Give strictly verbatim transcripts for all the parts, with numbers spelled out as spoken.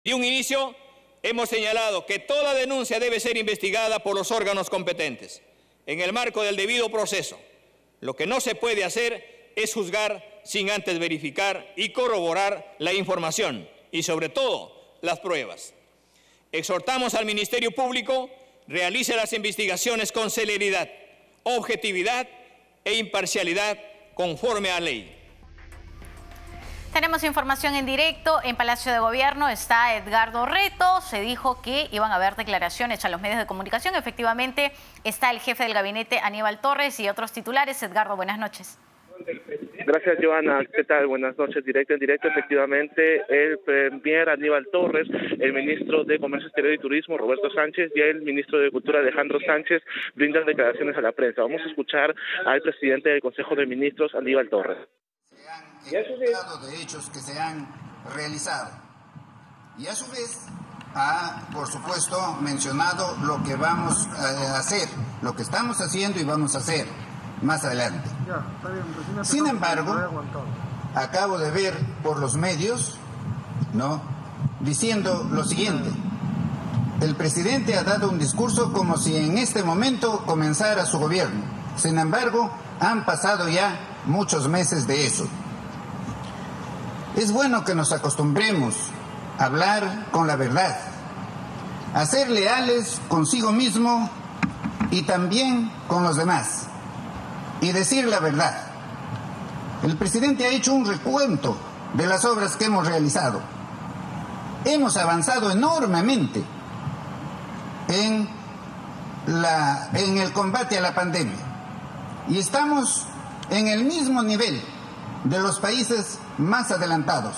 De un inicio, hemos señalado que toda denuncia debe ser investigada por los órganos competentes, en el marco del debido proceso. Lo que no se puede hacer es juzgar sin antes verificar y corroborar la información y, sobre todo, las pruebas. Exhortamos al Ministerio Público realice las investigaciones con celeridad, objetividad e imparcialidad conforme a ley. Tenemos información en directo. En Palacio de Gobierno está Edgardo Reto. Se dijo que iban a haber declaraciones a los medios de comunicación. Efectivamente, está el jefe del gabinete, Aníbal Torres, y otros titulares. Edgardo, buenas noches. Gracias, Joana. ¿Qué tal? Buenas noches. Directo en directo, efectivamente, el premier Aníbal Torres, el ministro de Comercio Exterior y Turismo, Roberto Sánchez, y el ministro de Cultura, Alejandro Sánchez, brindan declaraciones a la prensa. Vamos a escuchar al presidente del Consejo de Ministros, Aníbal Torres. Y a su vez, de hechos que se han realizado. Y a su vez ha, por supuesto, mencionado lo que vamos a hacer, lo que estamos haciendo y vamos a hacer más adelante. Sin embargo, acabo de ver por los medios, ¿no?, diciendo lo siguiente: el presidente ha dado un discurso como si en este momento comenzara su gobierno. Sin embargo, han pasado ya muchos meses de eso. Es bueno que nos acostumbremos a hablar con la verdad, a ser leales consigo mismo y también con los demás, y decir la verdad. El presidente ha hecho un recuento de las obras que hemos realizado. Hemos avanzado enormemente en, la, en el combate a la pandemia y estamos en el mismo nivel de los países más adelantados.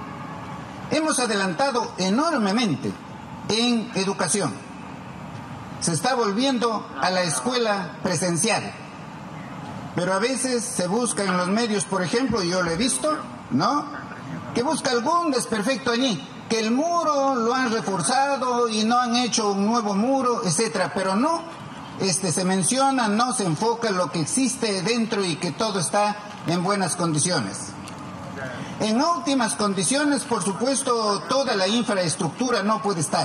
Hemos adelantado enormemente en educación. Se está volviendo a la escuela presencial, pero a veces se busca en los medios, por ejemplo, yo lo he visto, ¿no?, que busca algún desperfecto allí, que el muro lo han reforzado y no han hecho un nuevo muro, etcétera, pero no, este, se menciona, no se enfoca lo que existe dentro y que todo está en buenas condiciones. En óptimas condiciones, por supuesto, toda la infraestructura no puede estar,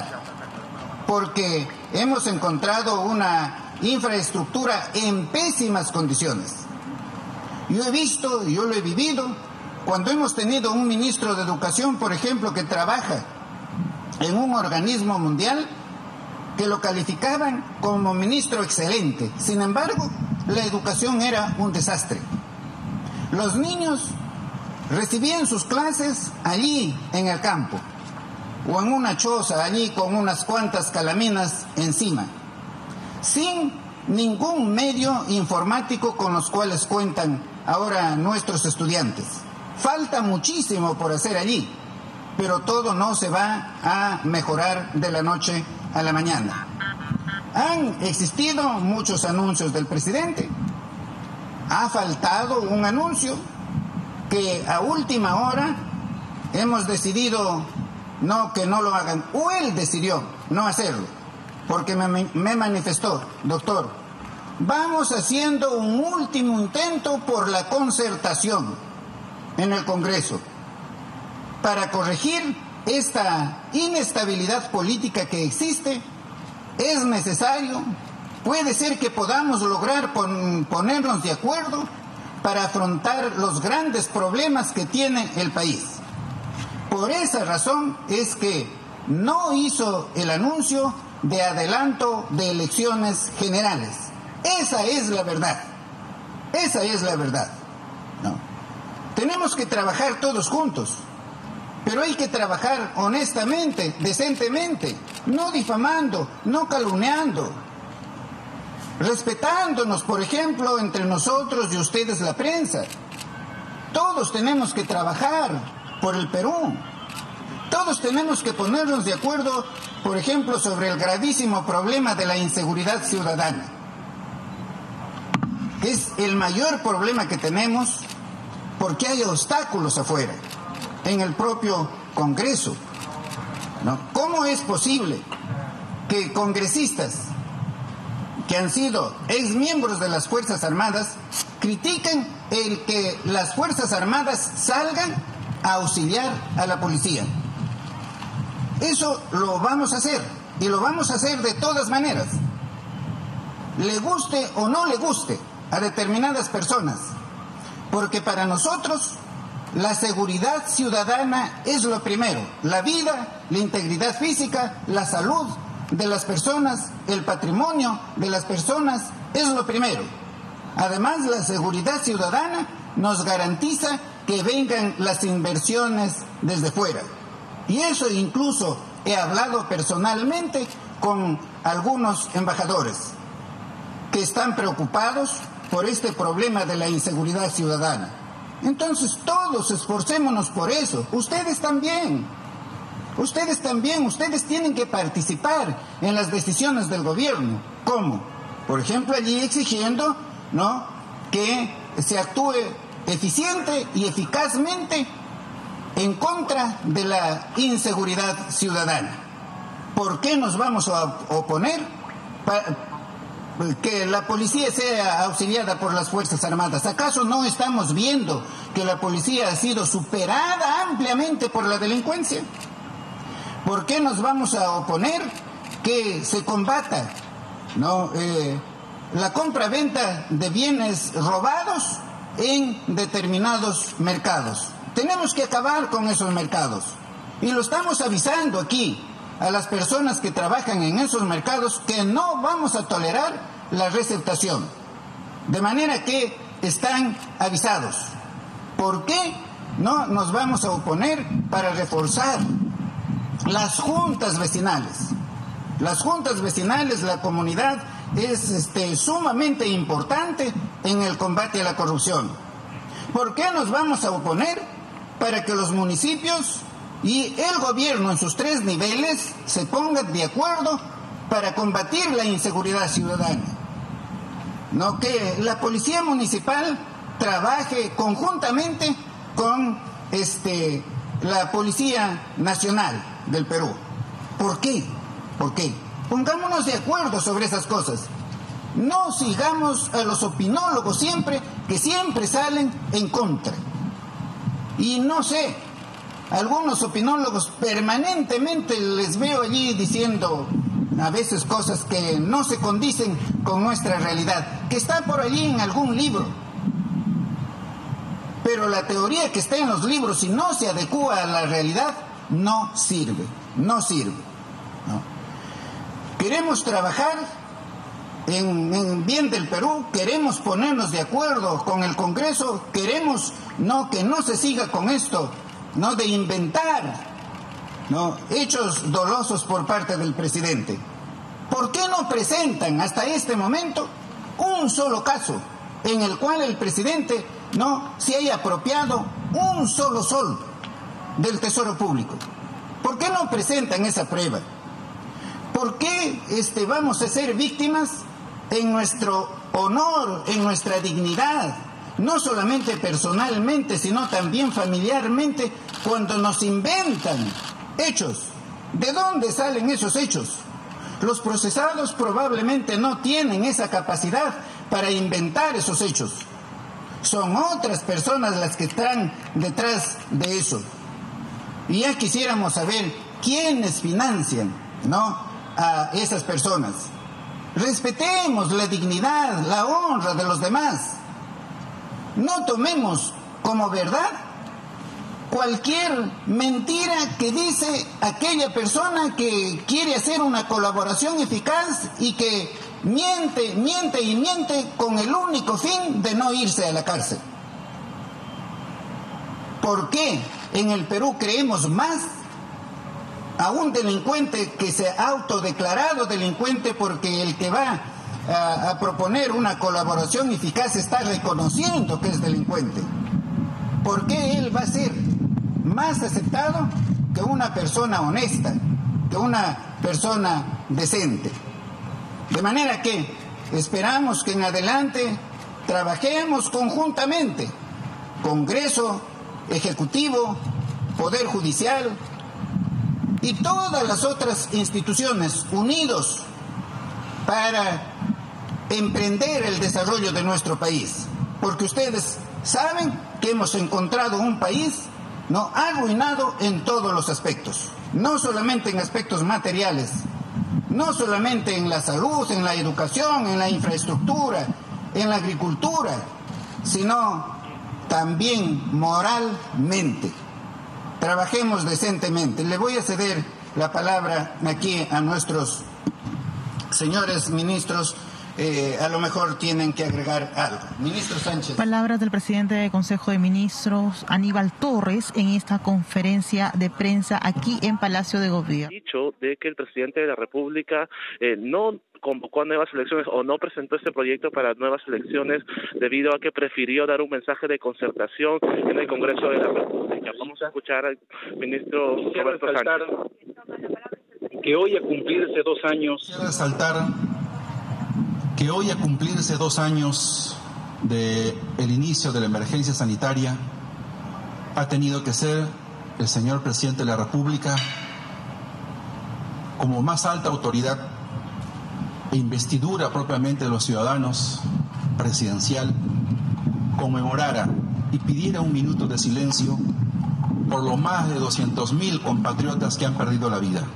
porque hemos encontrado una infraestructura en pésimas condiciones. Yo he visto, yo lo he vivido, cuando hemos tenido un ministro de Educación, por ejemplo, que trabaja en un organismo mundial, que lo calificaban como ministro excelente. Sin embargo, la educación era un desastre. Los niños recibían sus clases allí en el campo o en una choza allí con unas cuantas calaminas encima, sin ningún medio informático con los cuales cuentan ahora nuestros estudiantes. Falta muchísimo por hacer allí, pero todo no se va a mejorar de la noche a la mañana. Han existido muchos anuncios del presidente. Ha faltado un anuncio que a última hora hemos decidido no que no lo hagan, o él decidió no hacerlo, porque me, me manifestó: doctor, vamos haciendo un último intento por la concertación en el Congreso para corregir esta inestabilidad política que existe. Es necesario, puede ser que podamos lograr pon, ponernos de acuerdo para afrontar los grandes problemas que tiene el país. Por esa razón es que no hizo el anuncio de adelanto de elecciones generales. Esa es la verdad. Esa es la verdad. ¿No? Tenemos que trabajar todos juntos, pero hay que trabajar honestamente, decentemente, no difamando, no calumniando, respetándonos, por ejemplo, entre nosotros y ustedes, la prensa. Todos tenemos que trabajar por el Perú. Todos tenemos que ponernos de acuerdo, por ejemplo, sobre el gravísimo problema de la inseguridad ciudadana, que es el mayor problema que tenemos, porque hay obstáculos afuera, en el propio Congreso, ¿no? ¿Cómo es posible que congresistas que han sido exmiembros de las Fuerzas Armadas critiquen el que las Fuerzas Armadas salgan a auxiliar a la policía? Eso lo vamos a hacer, y lo vamos a hacer de todas maneras, le guste o no le guste a determinadas personas, porque para nosotros la seguridad ciudadana es lo primero, la vida, la integridad física, la salud de las personas, el patrimonio de las personas es lo primero. Además, la seguridad ciudadana nos garantiza que vengan las inversiones desde fuera. Y eso incluso he hablado personalmente con algunos embajadores que están preocupados por este problema de la inseguridad ciudadana. Entonces todos esforcémonos por eso, ustedes también, ustedes también, ustedes tienen que participar en las decisiones del gobierno. ¿Cómo? Por ejemplo, allí exigiendo, ¿no?, que se actúe eficiente y eficazmente en contra de la inseguridad ciudadana. ¿Por qué nos vamos a oponer? Para que la policía sea auxiliada por las Fuerzas Armadas. ¿Acaso no estamos viendo que la policía ha sido superada ampliamente por la delincuencia? ¿Por qué nos vamos a oponer que se combata, ¿no?, eh, la compra-venta de bienes robados en determinados mercados? Tenemos que acabar con esos mercados. Y lo estamos avisando aquí a las personas que trabajan en esos mercados que no vamos a tolerar la receptación. De manera que están avisados. ¿Por qué no nos vamos a oponer? Para reforzar las juntas vecinales. Las juntas vecinales, la comunidad es este, sumamente importante en el combate a la corrupción. ¿Por qué nos vamos a oponer? Para que los municipios y el gobierno en sus tres niveles se pongan de acuerdo para combatir la inseguridad ciudadana. No, que la policía municipal trabaje conjuntamente con este, la Policía Nacional del Perú. ¿Por qué? ¿Por qué? Pongámonos de acuerdo sobre esas cosas. No sigamos a los opinólogos siempre, que siempre salen en contra. Y no sé, algunos opinólogos permanentemente les veo allí diciendo a veces cosas que no se condicen con nuestra realidad, que está por allí en algún libro. Pero la teoría que está en los libros, si no se adecúa a la realidad, no sirve, no sirve, ¿no? Queremos trabajar en, en bien del Perú, queremos ponernos de acuerdo con el Congreso, queremos no que no se siga con esto, no de inventar, no hechos dolosos por parte del presidente. ¿Por qué no presentan hasta este momento un solo caso en el cual el presidente no se haya apropiado un solo sol del Tesoro Público? ¿Por qué no presentan esa prueba? ¿Por qué este, vamos a ser víctimas en nuestro honor, en nuestra dignidad, no solamente personalmente, sino también familiarmente, cuando nos inventan hechos? ¿De dónde salen esos hechos? Los procesados probablemente no tienen esa capacidad para inventar esos hechos. Son otras personas las que están detrás de eso. Y ya quisiéramos saber quiénes financian, ¿no?, a esas personas. Respetemos la dignidad, la honra de los demás. No tomemos como verdad cualquier mentira que dice aquella persona que quiere hacer una colaboración eficaz y que miente, miente y miente con el único fin de no irse a la cárcel. ¿Por qué en el Perú creemos más a un delincuente que se ha autodeclarado delincuente porque el que va a, a proponer una colaboración eficaz está reconociendo que es delincuente? ¿Por qué él va a ser más aceptado que una persona honesta, que una persona decente? De manera que esperamos que en adelante trabajemos conjuntamente, Congreso, Ejecutivo, Poder Judicial y todas las otras instituciones, unidos para emprender el desarrollo de nuestro país. Porque ustedes saben que hemos encontrado un país no arruinado en todos los aspectos. no solamente en aspectos materiales, no solamente en la salud, en la educación, en la infraestructura, en la agricultura, sino también moralmente. Trabajemos decentemente. Le voy a ceder la palabra aquí a nuestros señores ministros. Eh, a lo mejor tienen que agregar algo. Ministro Sánchez. Palabras del presidente del Consejo de Ministros, Aníbal Torres, en esta conferencia de prensa aquí en Palacio de Gobierno. Dicho de que el presidente de la República eh, no convocó a nuevas elecciones o no presentó este proyecto para nuevas elecciones debido a que prefirió dar un mensaje de concertación en el Congreso de la República. Vamos a escuchar al ministro Roberto Sánchez. Que hoy a cumplirse dos años... Quiero resaltar que hoy a cumplirse dos años del inicio de la emergencia sanitaria, ha tenido que ser el señor presidente de la República, como más alta autoridad e investidura propiamente de los ciudadanos presidencial, conmemorara y pidiera un minuto de silencio por los más de doscientos mil compatriotas que han perdido la vida.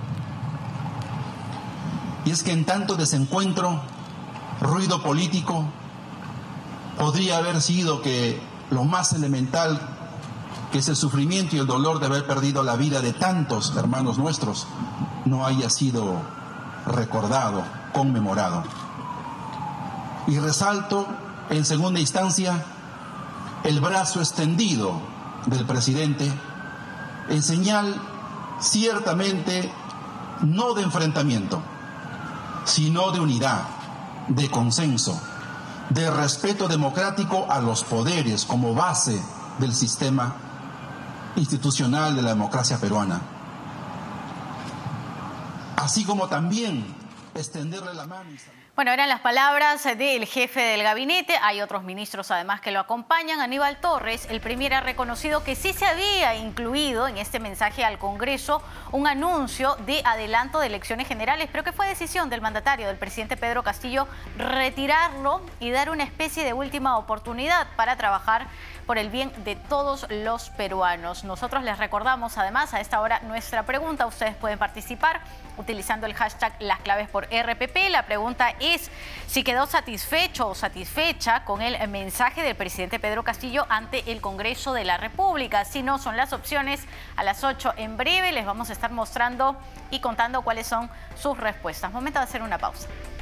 Y es que en tanto desencuentro, ruido político, podría haber sido que lo más elemental, que es el sufrimiento y el dolor de haber perdido la vida de tantos hermanos nuestros, no haya sido recordado, conmemorado. Y resalto, en segunda instancia, el brazo extendido del presidente en señal ciertamente no de enfrentamiento, sino de unidad, de consenso, de respeto democrático a los poderes como base del sistema institucional de la democracia peruana. Así como también extenderle la mano. Bueno, eran las palabras del jefe del gabinete. Hay otros ministros además que lo acompañan. Aníbal Torres, el premier, ha reconocido que sí se había incluido en este mensaje al Congreso un anuncio de adelanto de elecciones generales, pero que fue decisión del mandatario, del presidente Pedro Castillo, retirarlo y dar una especie de última oportunidad para trabajar por el bien de todos los peruanos. Nosotros les recordamos además a esta hora nuestra pregunta. Ustedes pueden participar utilizando el hashtag Las Claves por R P P. La pregunta es si quedó satisfecho o satisfecha con el mensaje del presidente Pedro Castillo ante el Congreso de la República. Si no, son las opciones. A las ocho en breve les vamos a estar mostrando y contando cuáles son sus respuestas. Momento de hacer una pausa.